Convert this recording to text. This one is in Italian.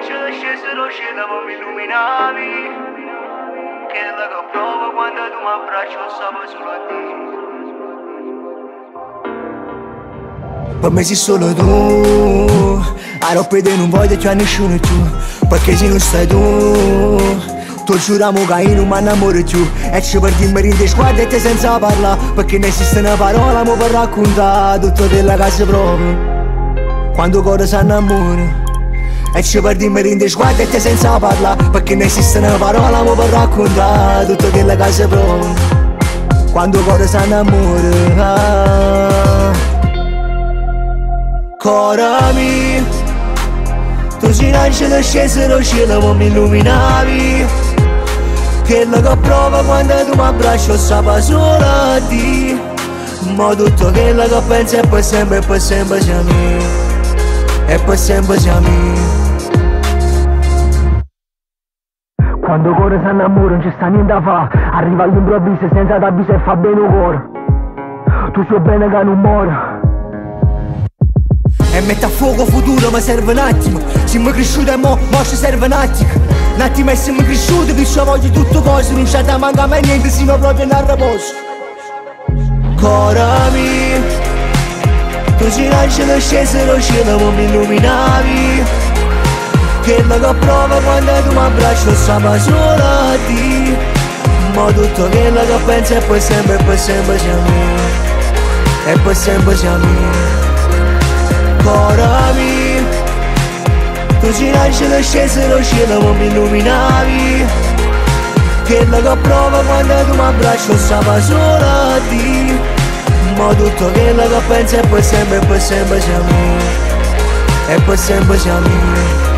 angelo scesero scendavo mi illuminavi. Quella che provo quando tu mi abbracci lo stavo solo a te. Per me sei solo tu, a rompere non voglio più a nessuno più, perché se non stai tu giuriamo che io non mi innamoro più. E ci perdiamo in te sguardi e te senza parlare, perché non esiste una parola mo per raccontare tutto quello che si prova quando il cuore si innamora. E ci perdiamo in te sguardi e te senza parlare, perché non esiste una parola mo per raccontare tutto quello che si prova quando il cuore si innamora. Cuore mio, tu sei un angelo sceso dal cielo ma mi illuminavi. Quello che provo quando tu mi abbracci stava solo a te. Ma tutto quello che penso è per sempre siamo. E per sempre siamo. Quando il cuore si innamora non ci sta niente da fare, arriva all'improvviso senza t'avviso e fa bene il cuore. Tu sai bene che non muore. E mette a fuoco futuro ma serve un attimo. Siamo cresciuti e mo ci serve un attimo. Un attimo e siamo cresciuti, perciò voglio tutto cose. Non c'è da manca mai niente, siamo proprio in riposo. Cuore mio, tu sei un angelo sceso dal cielo ma mi illuminavi. Quello che provo quando tu mi abbracci stava solo a te. Ma tutto quello che penso è per sempre siamo. E per sempre siamo. Cuore mio, tu sei un angelo sceso dal cielo ma mi illuminavi. Quello che provo quando tu mi abbracci stava solo a te. Ma tutto quello che penso è per sempre siamo. E per sempre siamo.